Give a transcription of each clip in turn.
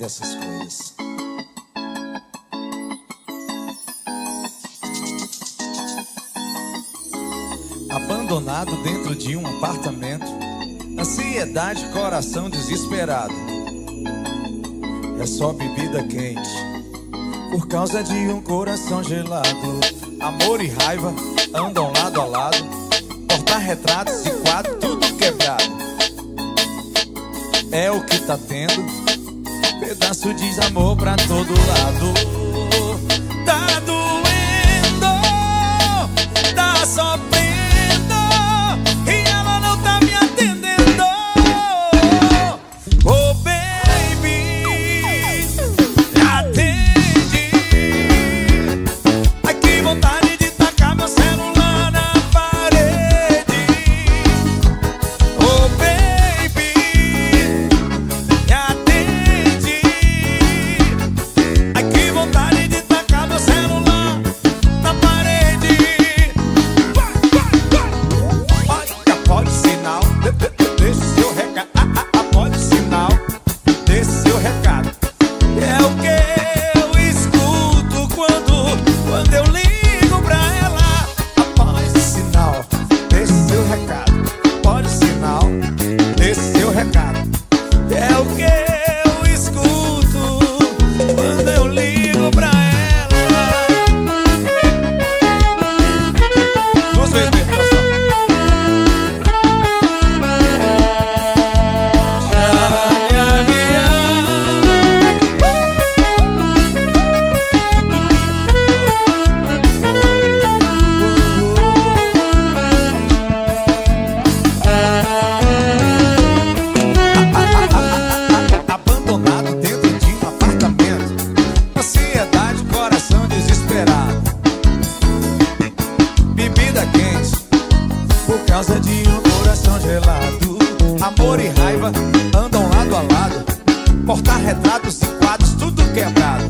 dessas coisas. Abandonado dentro de um apartamento, ansiedade, coração desesperado. É só bebida quente por causa de um coração gelado. Amor e raiva andam lado a lado, porta-retratos e quadro, tudo quebrado. É o que tá tendo, pedaço de desamor pra todo lado. Tá doendo, tá sofrendo, e ela não tá me atendendo. Oh baby, me atende. Ai que vontade de tacar meu celular na parede. Oh baby, me atende. Ai que vontade de tacar meu celular na parede. Olha, pode sinal, deixa o seu recado. Pode sinal, deixa o seu recado. É o que eu escuto quando eu ligo pra ela. Pode sinal, deixa o seu recado. Pode sinal, deixa o seu recado. É o que eu escuto quando eu ligo pra ela. Duas vezes mesmo, pessoal. Abandonado dentro de um apartamento, ansiedade, coração desesperado. Bebida quente por causa de um coração gelado. Amor e raiva andam lado a lado, porta-retratos e quadros, tudo quebrado.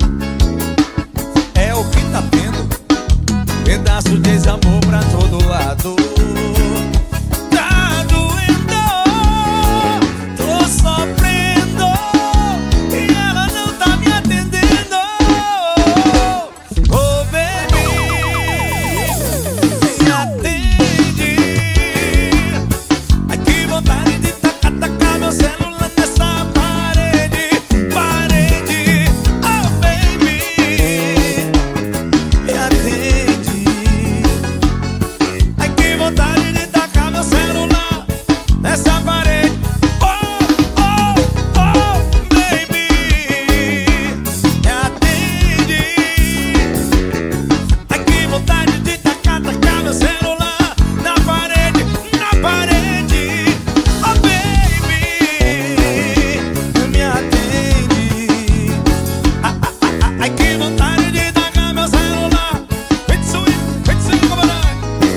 É o que tá tendo, pedaço de desamor pra todo lado. Tá doendo, tô sofrendo, e ela não tá me atendendo. Oh baby, me atende. Ai que vontade de tacar meu celular nessa parede. Oh baby, me atende. Ai que vontade de tacar meu celular nessa parede. Oh baby, me atende. Ai que vontade de tacar meu celular na parede. Oh baby, me atende. Ai que vontade de tacar meu celular. Vem sweet, comandante.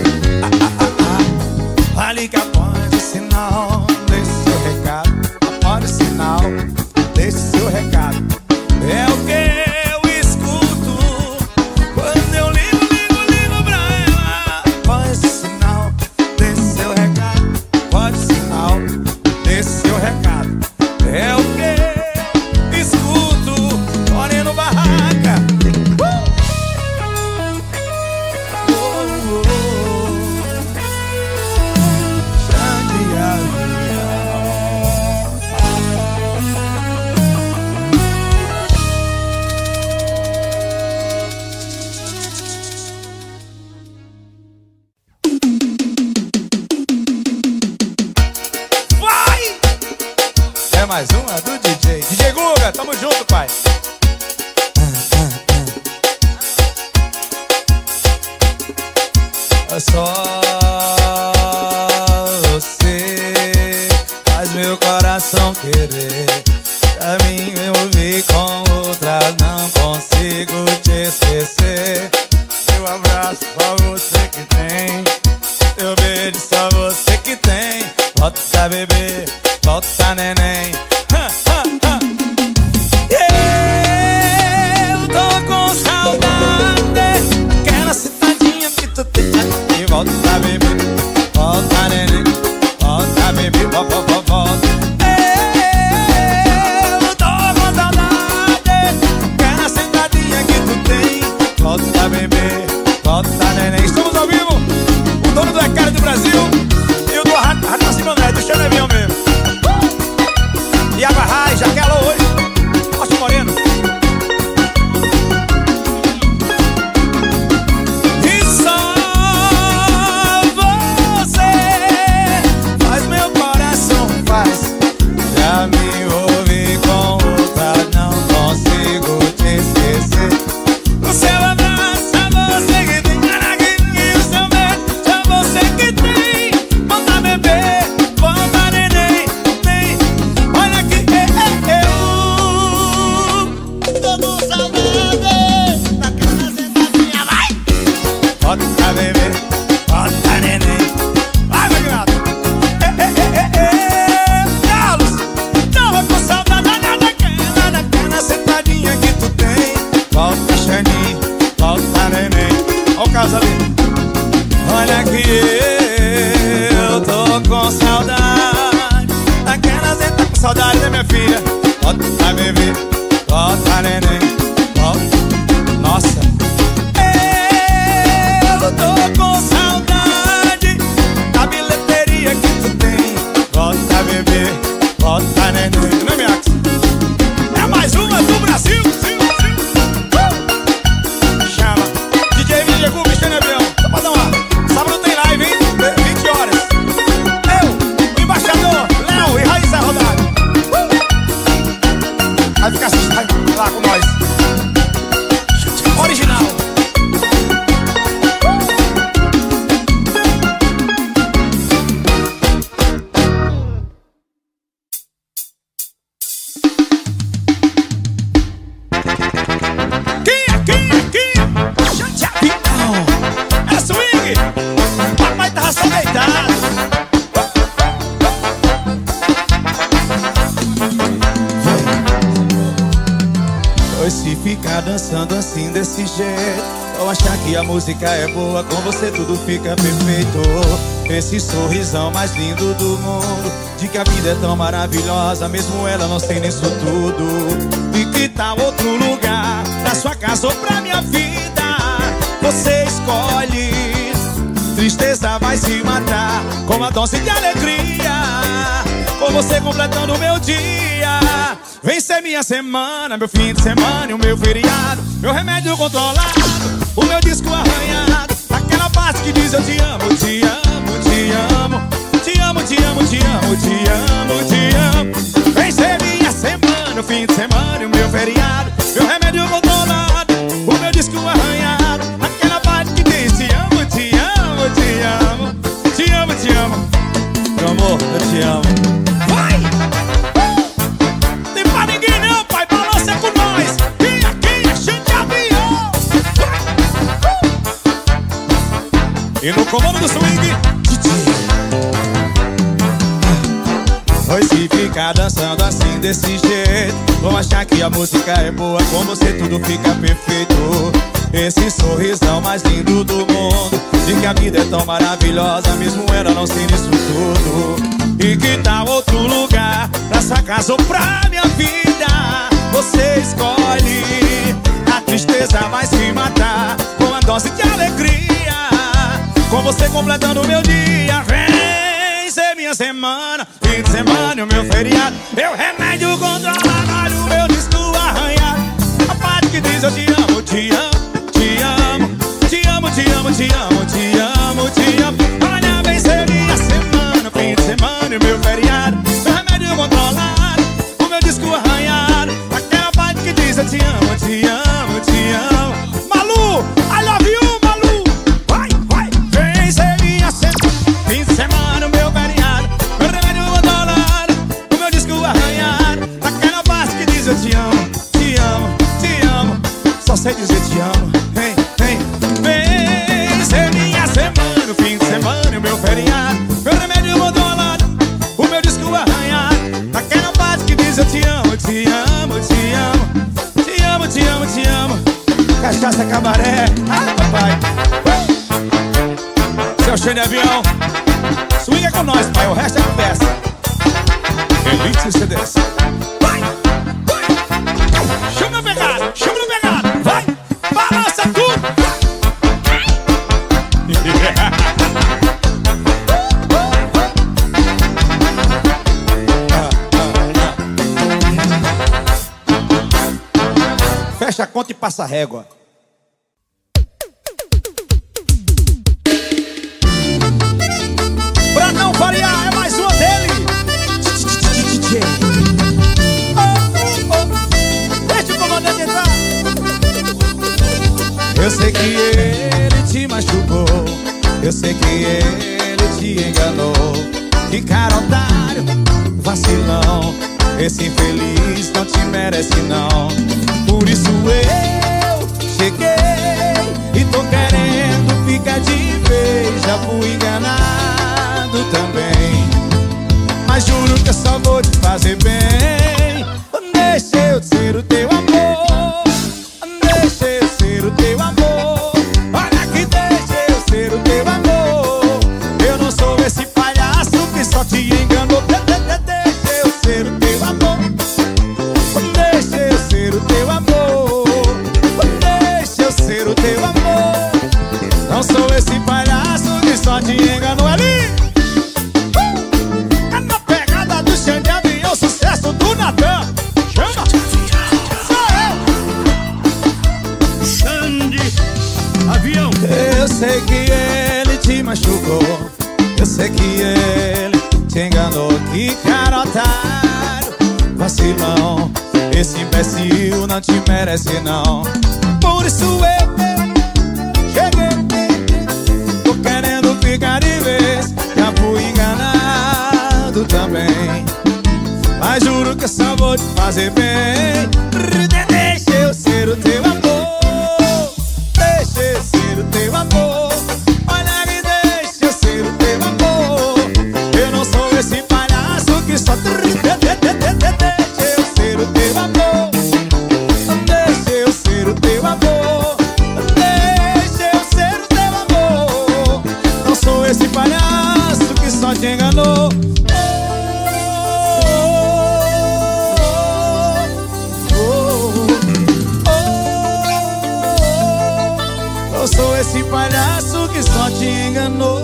Fale que após o sinal, deixe seu recado. Após o sinal, deixe seu recado. É o que eu escuto quando eu ligo pra ela. Após o sinal, deixe seu recado. Após o sinal, deixe seu recado. É o que eu escuto, moreno barraca. Vai! É mais uma do DJ. DJ Guga, tamo junto, pai. É só você faz meu coração querer. Pra mim eu vi com outra, não consigo te esquecer. Meu abraço só você que tem, meu beijo só você que tem. Volta bebê, volta neném. Eu tô com saudade, aquela citadinha que tu tem aqui. Volta bebê, volta neném. Volta bebê, volta. Eu tô com saudade. bebê, volta neném. Estamos ao vivo, o dono do Recado do Brasil e o do Rádio Nascimento André, do Xanevião mesmo. E a Barrai, já que ela hoje, Márcio Moreno. E só você faz meu coração faz. Já me ouvi com outra, não consigo te esquecer. O seu abraço é você que tem, e o seu beijo é você que tem. Volta bebê, volta neném, nem. Olha que eu tô com saudade daquela sentadinha, vai! Volta bebê, volta neném. Vai, meu gato! Carlos, tava com saudade daquela sentadinha que tu tem. Volta, Xaninho, volta, neném. Olha o caso ali. Olha que eu tô com saudade daquela sentadinha. Com saudade da minha filha. Volta, bebê, volta, neném. Volta, nossa. Eu tô com saudade da bilheteria que tu tem. Volta, bebê, volta, neném. Não é, Miax? É mais uma do Brasil. Chama DJ Vidiacu, Cristiano Avião. Só pra dar uma. Sábado tem live, hein? 20 horas. Eu, o embaixador, Léo e Raíssa Rodado. Vai ficar assistindo lá com nós. Original. É swing! Papai tava só deitado. Pois se ficar dançando assim desse jeito, ou achar que a música é boa, com você tudo fica perfeito. Esse sorrisão mais lindo do mundo, de que a vida é tão maravilhosa, mesmo ela não sendo isso tudo. E que tal outro lugar, pra sua casa ou pra minha vida? Você escolhe, tristeza vai se matar com uma dose de alegria, com você completando o meu dia. Vem ser minha semana, meu fim de semana e o meu feriado, meu remédio controlado, o meu disco arranhado, aquela parte que diz eu te amo, te amo, te amo, te amo, te amo, te amo, te amo, te amo. Vem ser minha semana, o fim de semana e o meu feriado, meu remédio controlado, o meu disco arranhado, aquela parte que diz te amo, te amo, te amo, te amo, te amo. Meu amor, eu te amo. Vai! Tem pra ninguém não, pai, balança com nós. E aqui é Xanevião. E no comando do swing, pois se ficar dançando assim desse jeito, vão achar que a música é boa, com você tudo fica perfeito. Esse sorrisão mais lindo do mundo, de que a vida é tão maravilhosa, mesmo ela não sendo isso tudo. E que tal outro lugar, pra sua casa ou pra minha vida? Você escolhe, a tristeza vai se matar com a dose de alegria, com você completando o meu dia. Vem ser minha semana, fim de semana e o meu feriado, meu remédio controlado, o meu disco arranhado, a parte que diz eu te amo, te amo, te amo, te amo, te amo, te amo, te amo, te amo. Olha, vem ser minha semana, fim de semana e o meu feriado, meu remédio controlado, o meu disco arranhado, aquela parte que diz eu te amo, te amo, te amo. Malu, I love you, Malu. Vai, vai. Vem ser minha semana, fim de semana, o meu feriado, meu remédio controlado, o meu disco arranhado, aquela parte que diz eu te amo, te amo, te amo. Só sei dizer te amo. Vem, vem, vem ser minha semana, o fim de semana e o meu feriado, meu remédio controlado, o meu disco arranhado, aquela parte que diz eu te amo, te amo, te amo, te amo, te amo, te amo. Cachaça, cabaré, ah, papai. Seu Xanevião, swing é com nós, pai, o resto é conversa. Elite CDs. Vai, vai. Chama a pegada, vai. Balança tudo. passa régua. Pra não variar, é mais uma dele. Deixa o comandante entrar. Eu sei que ele te machucou, eu sei que ele te enganou. Que cara otário, vacilão, esse infeliz não te merece não. Por isso eu cheguei e tô querendo ficar de vez. Já fui enganado também, mas juro que eu só vou te fazer bem. Deixa eu ser o teu amor, deixa eu ser o teu amor. Olha que deixa eu ser o teu amor. Eu não sou esse palhaço que só te enganou. Deixa eu ser o teu amor, deixa eu ser o teu amor, deixa eu ser o teu amor. Não sou esse palhaço que só te enganou. Ali é na pegada do Xande Avião, sucesso do Natan. Chama! Sou eu, Xande Avião. Eu sei que ele te machucou, eu sei que ele te enganou. Que cara otário, vacilão, esse imbecil não te merece não. Por isso eu cheguei, tô querendo ficar de vez. Já fui enganado também, mas juro que eu só vou te fazer bem. Deixa eu ser o teu amor, deixa eu ser o teu amor. Olha que deixa eu ser o teu amor. Eu não sou esse palhaço que só deixa eu ser o teu amor, deixa eu ser o teu amor, deixa eu ser o teu amor. Não sou esse palhaço que só te enganou. Eu sou esse palhaço que só te enganou.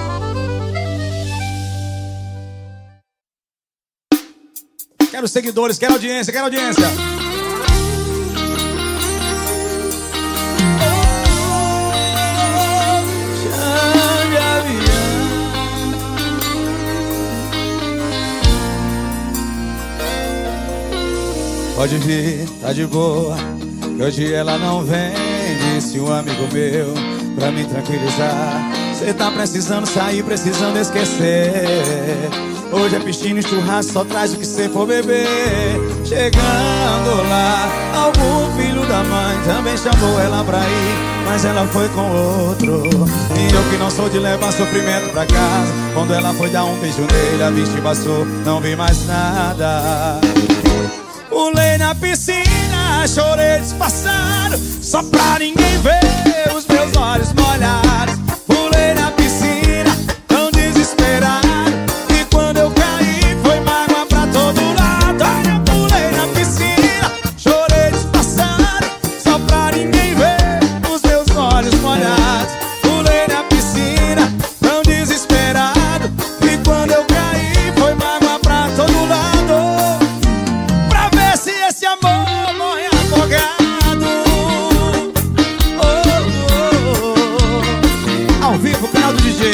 Quero seguidores, quero audiência, quero audiência. Xande Avião. Pode vir, tá de boa, que hoje ela não vem. Disse um amigo meu pra me tranquilizar. Cê tá precisando sair, precisando esquecer. Hoje é piscina e churrasco, só traz o que cê for beber. Chegando lá, algum filho da mãe também chamou ela pra ir, mas ela foi com outro. E eu que não sou de levar sofrimento pra casa, quando ela foi dar um beijo nele, a bicha passou, não vi mais nada. Pulei na piscina, chorei disfarçado, só pra ninguém ver os meus olhos molhados. Pulei na piscina, tão desesperado, e quando eu caí foi mágoa pra todo lado. Eu pulei na piscina, chorei disfarçado, só pra ninguém ver os meus olhos molhados. Pulei na piscina, tão desesperado, e quando eu caí foi mágoa pra todo lado. Esse amor morre afogado. Ao vivo, canal do DJ.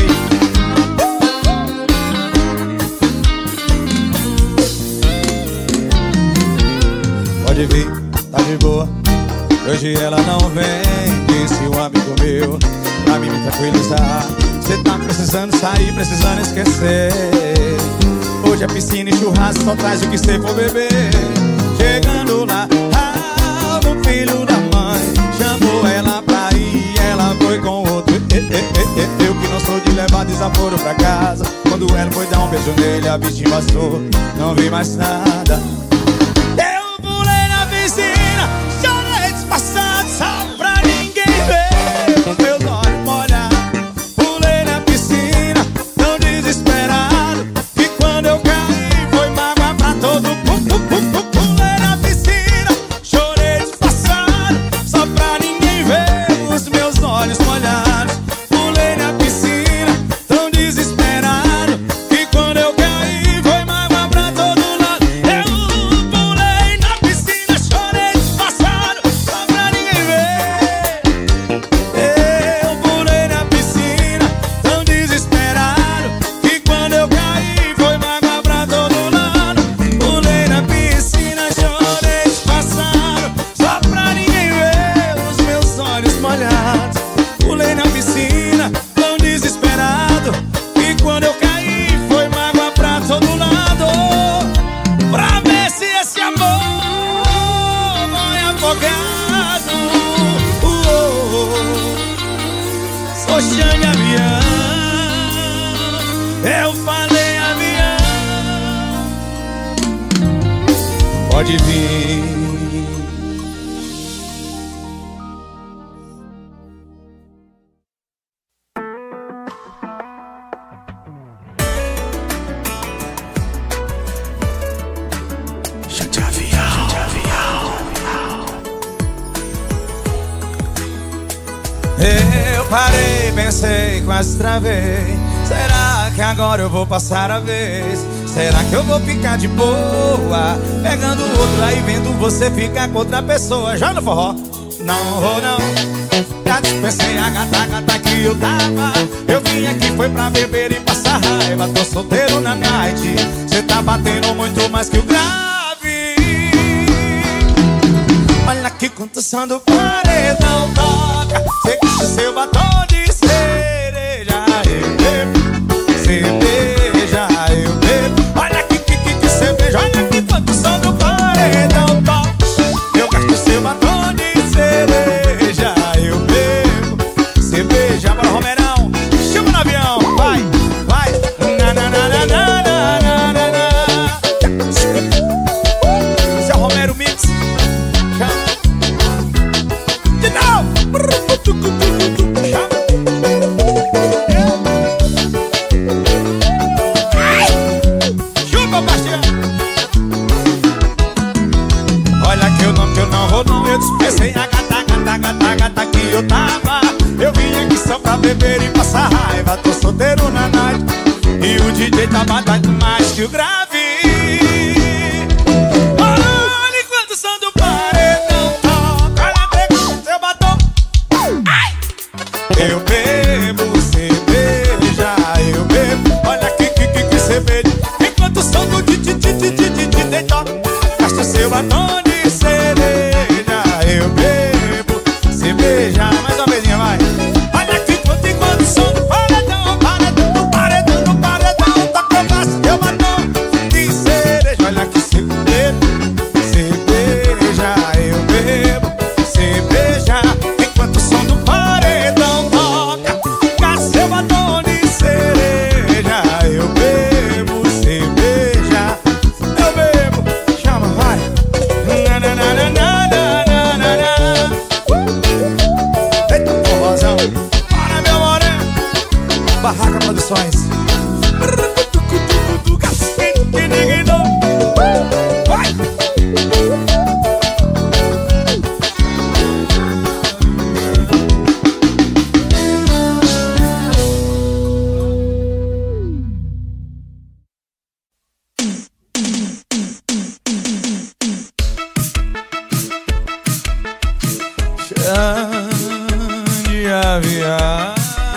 Pode vir, tá de boa, hoje ela não vem. Disse um amigo meu pra mim me tranquilizar. Cê tá precisando sair, precisando esquecer. Hoje é piscina e churrasco, só traz o que cê for beber. Chegando lá, um filho da mãe chamou ela pra ir, ela foi com outro. Eu que não sou de levar desaforo pra casa, quando ela foi dar um beijo nele, a bichinha passou, não vi mais nada. Eu pulei na piscina, chorei disfarçado, só pra ninguém ver os meus olhos molhados. Pulei na piscina, tão desesperado, e quando eu caí foi mágoa pra todo mundo. Pulei na piscina, chorei disfarçado, só pra ninguém ver os meus olhos molhados. Pulei na piscina, tão desesperado, e quando eu caí foi mágoa pra todo lado. Eu piscina tão desesperado, e quando eu caí foi mágoa pra todo lado. Pra ver se esse amor vai afogado. Sou Xande Avião, eu falei avião, pode vir. Xande Avião. Eu parei, pensei, quase travei. Será que agora eu vou passar a vez? Será que eu vou ficar de boa, pegando outro aí, vendo você ficar com outra pessoa? Já no forró? Não vou não. Já dispensei a gata que eu tava. Eu vim aqui foi pra beber e passar raiva. Tô solteiro na night. Cê tá batendo muito mais que o grave. Olha que quanto som do paredão toca. Cê enche seu batom de cereja. Eu bebo cerveja, eu bebo. Olha que cerveja. Olha que quanto som do paredão toca. Eu gasto seu batom de cereja. Eu bebo cerveja. Bora, Romerão, chama no avião. Vai, vai. Na, na, na, na, na, na, na, na. Seu Romero Mix. De novo. Chupa, Bastião. Olha que eu não vou não. Eu dispensei a gata que eu tava. Eu vim aqui só pra beber e passar raiva. Tô solteiro na night. E o DJ tá batendo mais que o grave. Olha quanto som do paredão toca. Olha pega seu batom. Ai! Eu bebo cerveja, eu bebo. Olha que cerveja. Enquanto o som do DJ toca. Gasta seu batom de cereja. Eu bebo cerveja. Mais uma vezinha, vai. Olha que enquanto o som do paredão toca. Eu gasto seu batom de cereja. Olha que cerveja. Eu bebo cerveja. Enquanto o som do paredão toca. Gasto seu batom de cereja. Eu bebo cerveja. Eu bebo. Chama, vai. Na, na, na, na, na, na, na, na. Eita, porrozão. Para, meu moreno. Barraca Produções. Vai. Xande Avião.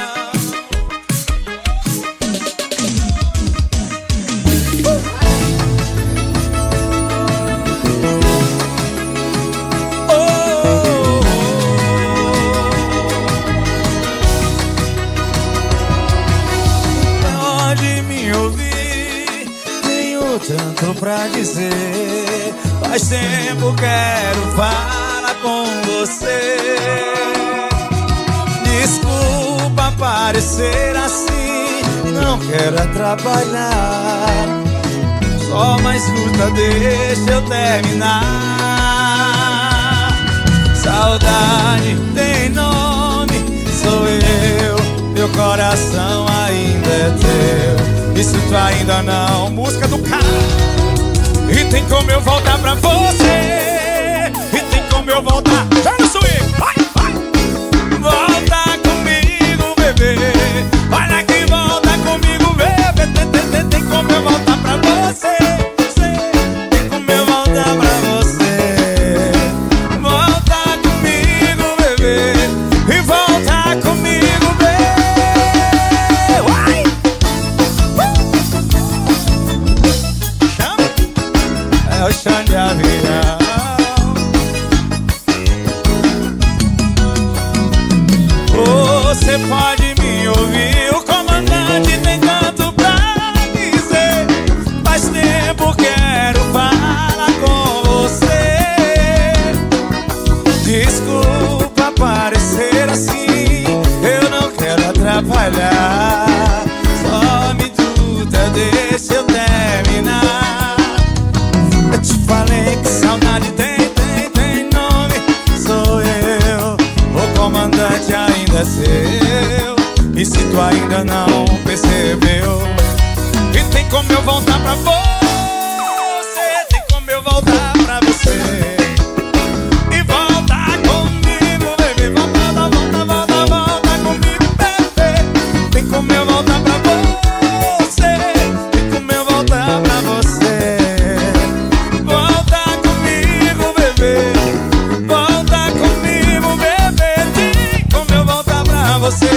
Pode me ouvir, tenho tanto pra dizer. Faz tempo quero falar com você. Desculpa parecer assim, não quero atrapalhar. Só mais escuta, deixa eu terminar. Saudade tem nome, sou eu. Meu coração ainda é teu. Isso tu ainda não. Música do cara. E tem como eu voltar pra você. E tem como eu voltar. Já no swing, vai, vai. Volta comigo, bebê. Olha que volta comigo, bebê. Tem como eu voltar pra você. Tem como eu voltar pra você. Volta comigo, bebê. E volta comigo, bebê. Vai. Chama. É o Xande Avião. atrapalhar. Só me tuta, deixa eu terminar. Eu te falei que saudade tem nome. Sou eu, o comandante ainda é seu. E se tu ainda não percebeu, e tem como eu voltar pra você, tem como eu voltar pra você. E voltar comigo, bebê. Volta comigo, bebê. Tem como eu voltar pra você, tem como eu voltar pra você. Volta comigo, bebê. Volta comigo, bebê. Tem como eu voltar pra você.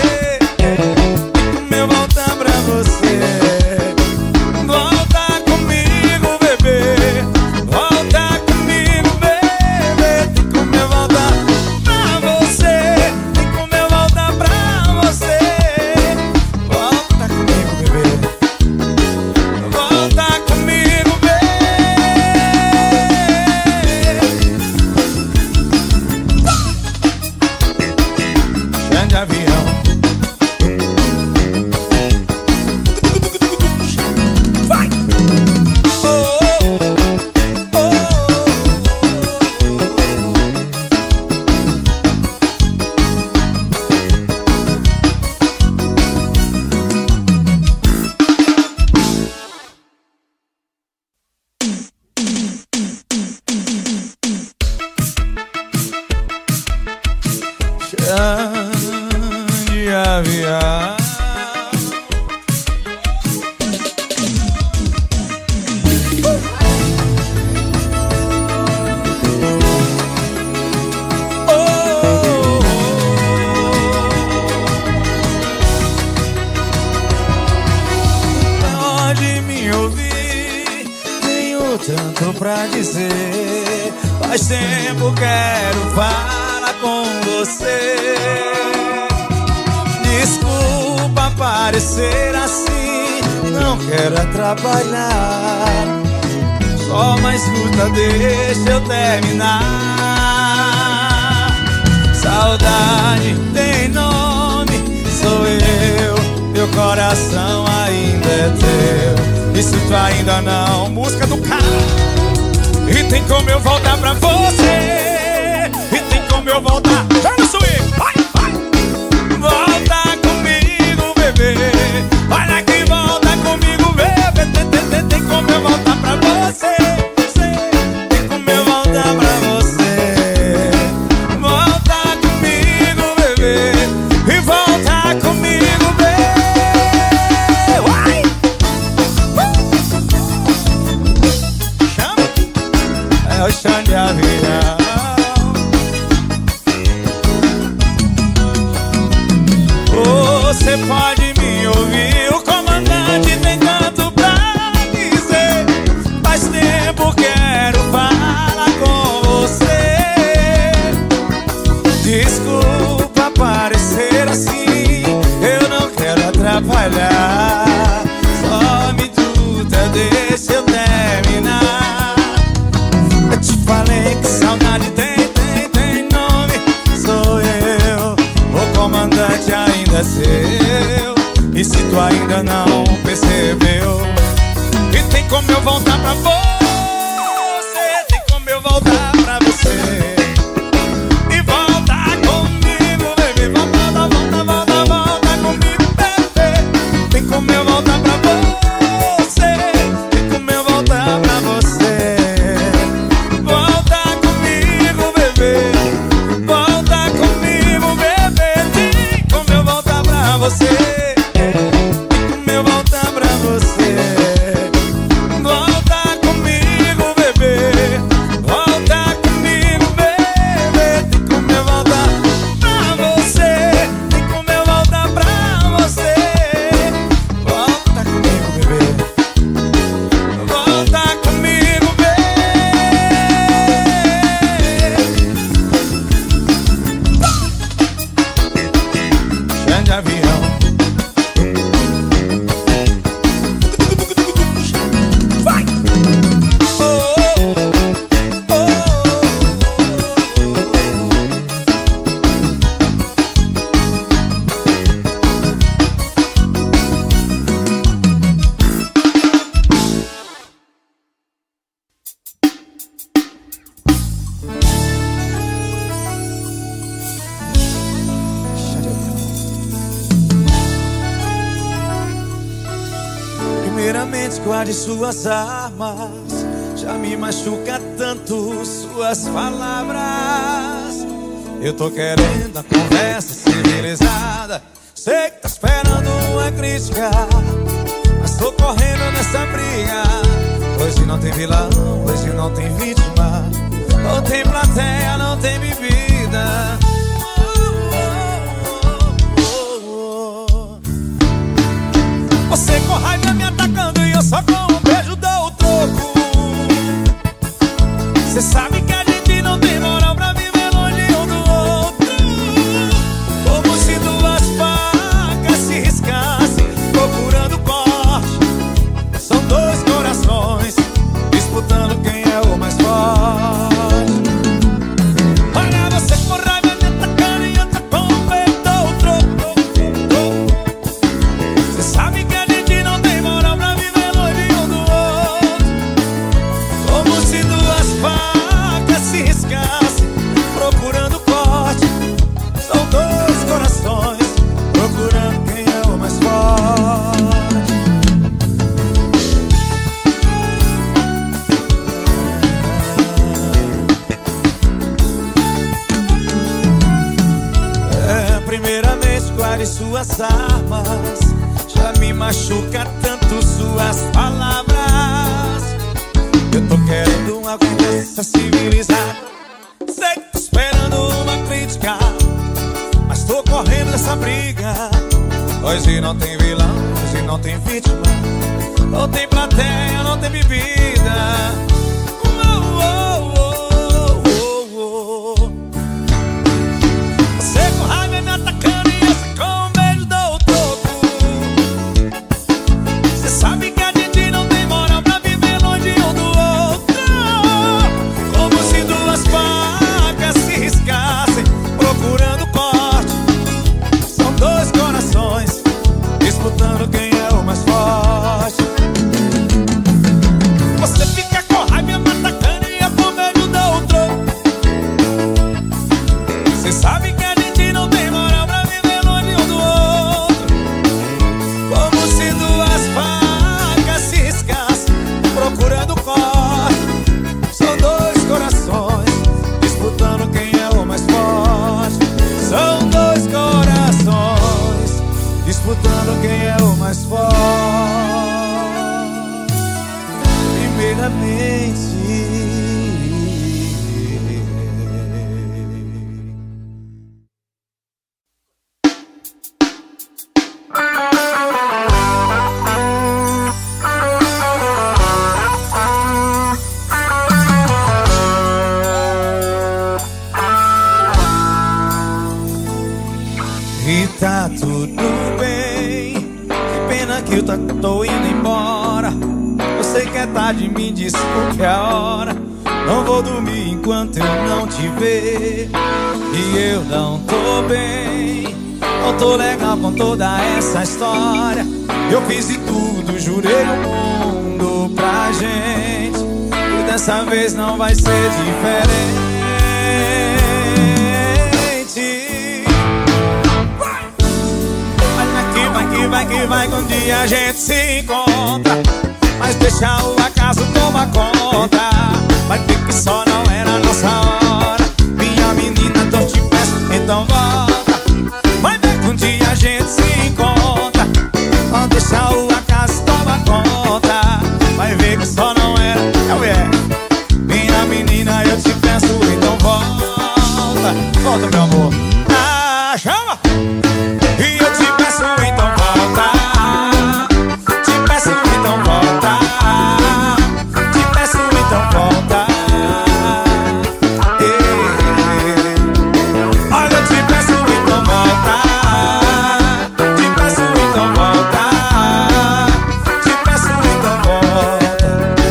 De avião. Pode me ouvir, tenho tanto pra dizer. Faz tempo quero falar com você. Desculpa parecer assim, não quero atrapalhar. Só mais escuta, deixa eu terminar. Saudade tem nome, sou eu. Meu coração ainda é teu. E se tu ainda não, música do carro. E tem como eu voltar pra você. E tem como eu voltar. Vamos subir, vai, vai. Volta comigo, bebê. Olha que volta comigo, bebê. Tem como eu voltar pra você. Tem como eu voltar pra você. Volta comigo, bebê. E volta comigo, bebê. Vai. Chama. É o chão de avião. Você pode me ouvir, o comandante tem tanto pra dizer. Faz tempo quero falar com você. Desculpa parecer assim, eu não quero atrapalhar. Só me tuta, deixa eu terminar. Eu te falei que saudade tem nome. Sou eu, o comandante ainda é seu. E se tu ainda não percebeu, e tem como eu voltar pra você, tem como eu voltar pra você. E volta comigo, bebê. Volta comigo, bebê. Tem como eu voltar pra você, tem como eu voltar pra você. Volta comigo, bebê. Volta comigo, bebê. Tem como eu voltar pra você. Tem como eu voltar pra você. Volta comigo. Primeiramente, guarde suas armas. Já me machuca tanto suas palavras. Eu tô querendo a conversa civilizada. Sei que tá esperando uma crítica, mas tô correndo nessa briga. Hoje não tem vilão, hoje não tem vítima. Não tem plateia, não tem bebida. Você com raiva me atacando e eu só com um beijo dou o troco. Você sabe que a gente não tem moral pra viver longe um do outro. Como se duas facas se riscassem, procurando corte. São dois corações disputando quem é o mais forte. Olha você com raiva me atacando e eu tô com um beijo dou o troco. Você sabe que a gente não tem moral pra viver longe um do outro. Como se duas facas se riscassem, procurando corte. São dois corações procurando quem é o mais forte. Primeiramente, guarde suas armas. Já me machuca tanto suas palavras. Eu tô querendo uma conversa civilizada. Sei que tô esperando uma crítica, mas tô correndo dessa briga. Hoje não tem vilão, hoje não tem vítima. Não tem plateia, não tem bebida. Você com raiva me atacando e eu com um beijo dou o troco. Você sabe que a gente não tem moral pra viver longe um do outro. Como se duas facas se riscassem, procurando corte. São dois corações disputando quem é o mais forte. Você fica com raiva me atacando e eu com medo dou o troco. Você sabe que a gente não tem moral pra viver longe um do outro. Como se duas facas se riscassem, procurando corte. São dois corações disputando quem é o mais forte. São dois corações disputando quem é o mais forte. Primeiramente, e tá tudo bem. Que pena que eu tô indo embora. Eu sei que é tarde, me desculpe a hora. Não vou dormir enquanto eu não te ver. E eu não tô bem, não tô legal com toda essa história. Eu fiz de tudo, jurei o mundo pra gente. E dessa vez não vai ser diferente. Vai que vai que um dia a gente se encontra. Mas deixa o acaso tomar conta. Vai ver que só não era a nossa hora. Minha menina, tô te peço, então volta. Vai ver que um dia a gente se encontra. Não deixa o acaso tomar conta. Vai ver que só não era. Minha menina, eu te peço, então volta. Volta, meu amor. Ah, chama! E eu te peço, então volta. Te peço, então volta. Te peço, então volta. Olha, eu te peço, então volta. Te peço, então volta. Te peço, então volta.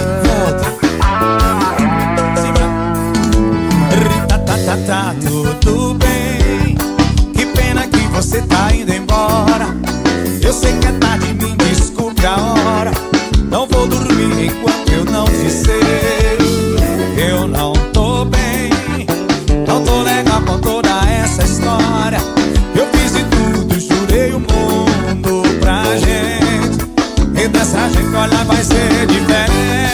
Volta. Tá tudo bem. Que pena que você tá indo embora. Eu sei que é tarde, me desculpe a hora. Não vou dormir enquanto eu não te sei. Eu não tô bem, não tô legal com toda essa história. Eu fiz de tudo, jurei o mundo pra gente. E dessa gente olha vai ser diferente.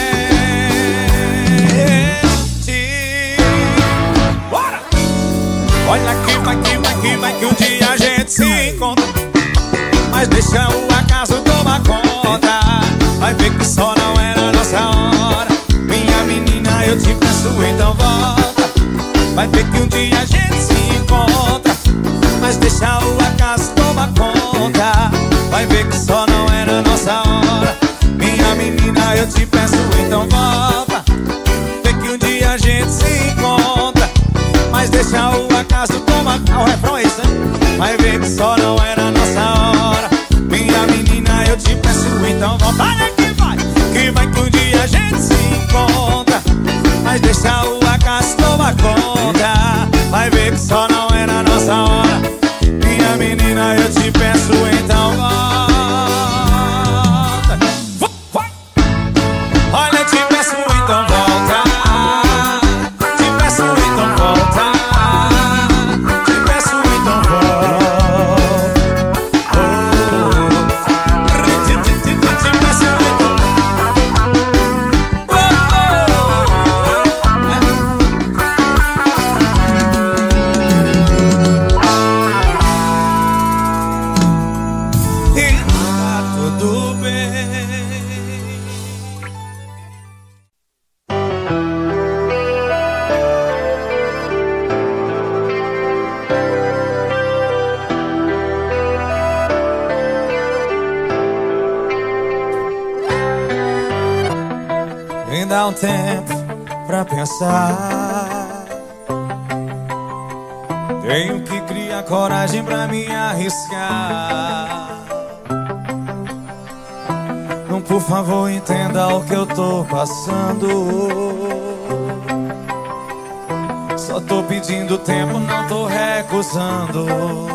Bora! Olha que vai que um dia a gente se encontra, mas deixa o acaso tomar conta. Vai ver que só não era nossa hora. Minha menina, eu te peço, então volta. Vai ver que um dia a gente se encontra, mas deixa o acaso tomar conta. Vai ver que só não era nossa hora. Minha menina, eu te peço, então volta. Vê que um dia a gente se encontra, mas deixa o acaso tomar conta. O refrão é isso, hein? Vai ver que só não era nossa hora. Minha menina, eu te peço, então volta. Olha que vai que um dia a gente se encontra, mas deixa o acaso tomar conta. Vai ver que só não era nossa hora. Minha menina, eu te peço, então volta. Olha, te peço, então volta. Te peço, então volta. Te peço, então volta. Te peço, então me dá um tempo pra pensar. Tenho que criar coragem pra me arriscar. Não, por favor, entenda o que eu tô passando. Só tô pedindo tempo, não tô recusando.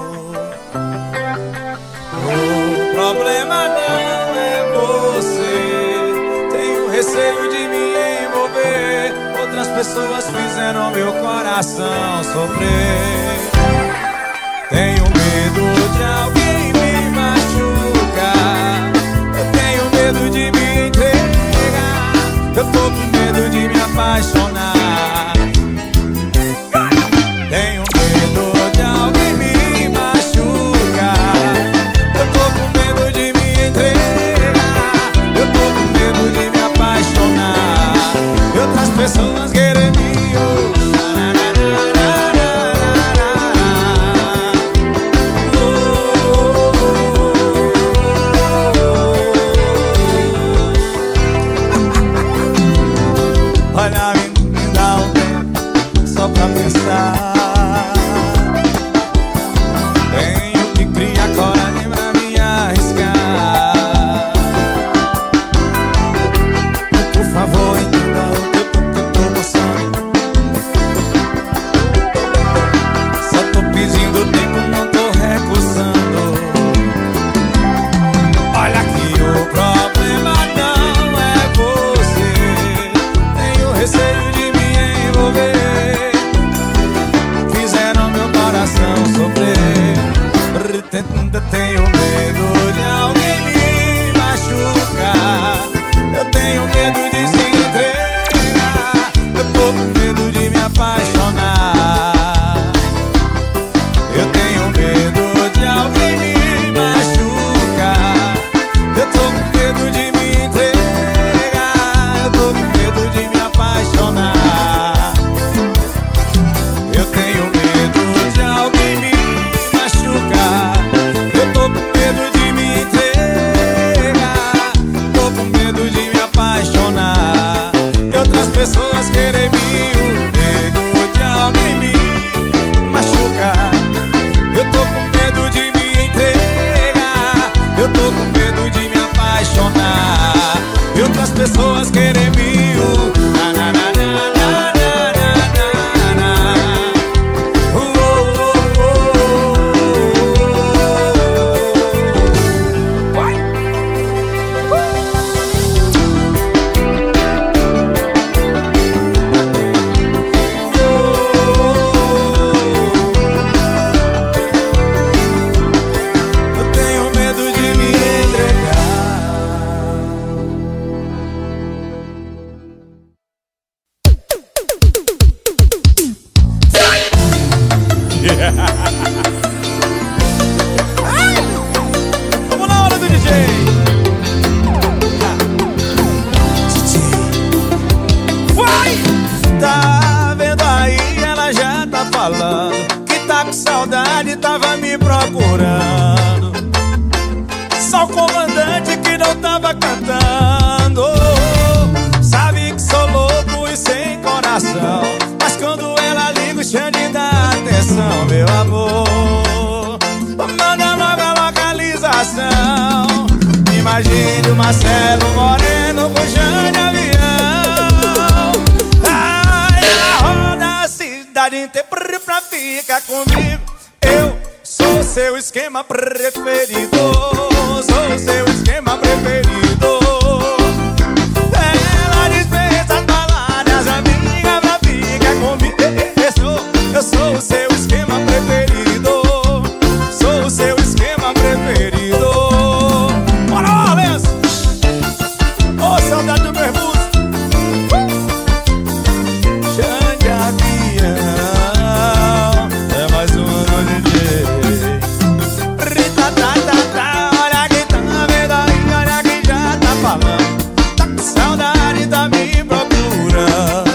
O problema não é você. Tenho receio de me envolver. Outras pessoas fizeram meu coração sofrer. Tenho medo de alguém me machucar. Eu tenho medo de me entregar. Eu tô com medo de me apaixonar. Tenho medo de alguém me machucar. Eu tô com medo de me entregar. Eu tô com medo de me apaixonar. E outras pessoas querem me usar. paixão. Imagine o Marcelo Moreno puxando avião. Ai, ela roda a cidade inteira pra ficar comigo. Eu sou seu esquema preferido. Sou seu esquema preferido. Ela dispensa as baladas, amiga, pra ficar comigo. Eu sou o seu esquema preferido. Sou o seu esquema preferido. Bora, Valença! Ô, saudade do meu bus. Xande avião. É mais um no DJ. Rita, tá, olha quem tá vendo aí, olha quem já tá falando. Tá com saudade, tá me procurando.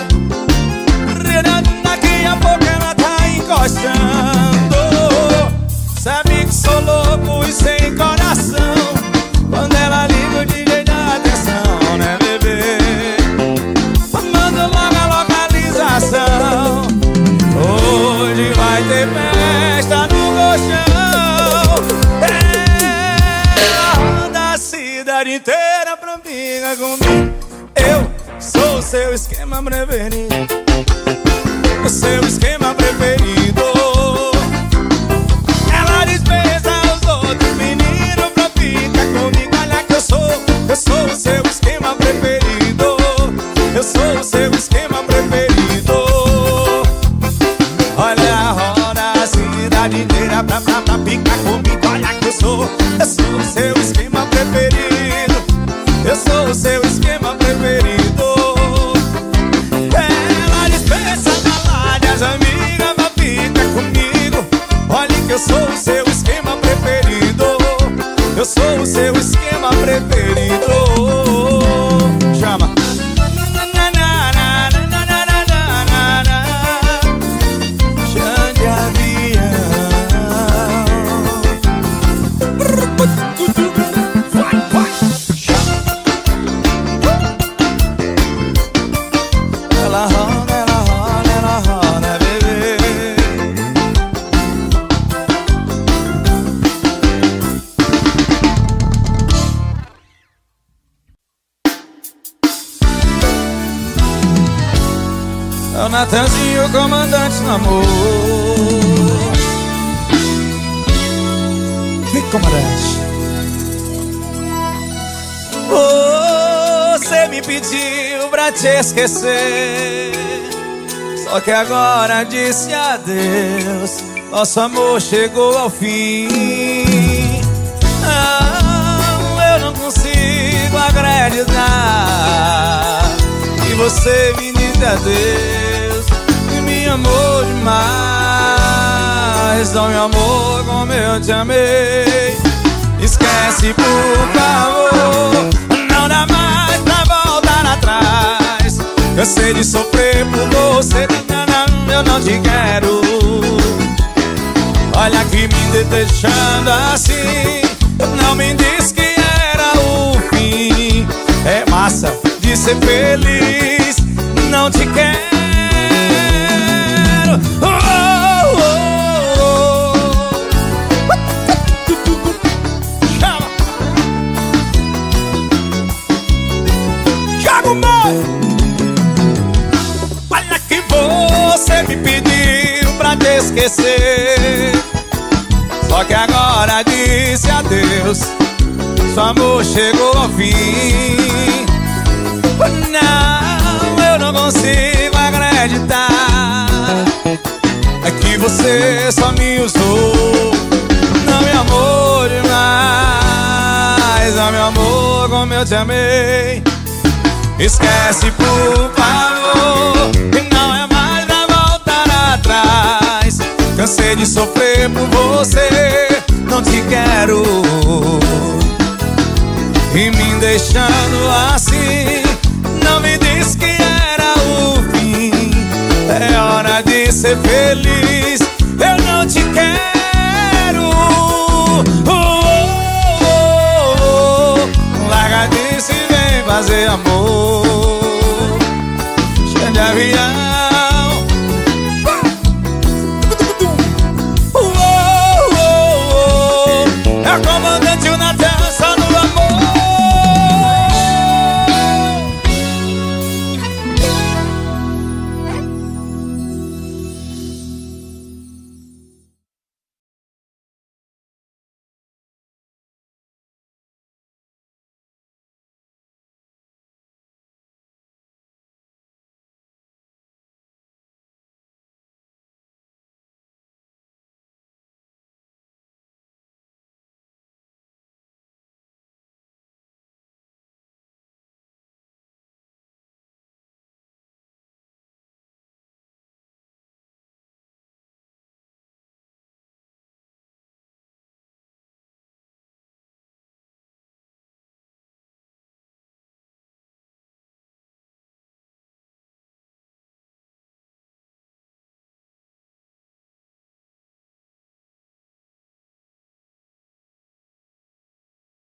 Daqui a pouco ela tá encostando. Sabe que sou louco e sem coração. Quando ela liga o DJ dá atenção, né, bebê? Manda logo a localização. Hoje vai ter festa no colchão. Ela roda a cidade inteira pra ficar comigo. Eu sou o seu esquema preferido. O seu esquema preferido. Ela dispensa os outros meninos pra ficar comigo. Olha que eu sou o seu esquema preferido. Eu sou o seu esquema preferido. Olha, roda a cidade inteira pra ficar comigo. Olha que eu sou o seu esquema preferido. Eu sou o seu esquema preferido. Ela dispensa baladas, amiga, pra ficar comigo. Olha que eu sou o seu esquema preferido. Eu sou o seu esquema preferido. Chama. Xande avião. Vai. Ela roda, bebê. É o Natanzinho, comandante do amor. Que comandante? Você me pediu pra te esquecer, só que agora disse adeus. Nosso amor chegou ao fim. Não, eu não consigo acreditar que você me disse adeus e me amou demais. Não me amou como eu te amei. Esquece, por favor. Não dá mais pra voltar atrás. Cansei de sofrer por você. Não, eu não te quero. Olha que me deixando assim. Não me diz que era o fim. É massa de ser feliz. Não te quero. Chama. Joga o boi. Olha que você me pediu pra te esquecer, só que agora disse adeus. Seu amor chegou ao fim. Não, eu não consigo acreditar. É que você só me usou. Não me amou demais. Não me amou como eu te amei. Esquece, por favor, que não é mais pra voltar atrás. Cansei de sofrer por você. Não te quero. E me deixando assim. Não me diz que era o fim. É hora de ser feliz. Eu não te quero. Larga disso e vem fazer amor.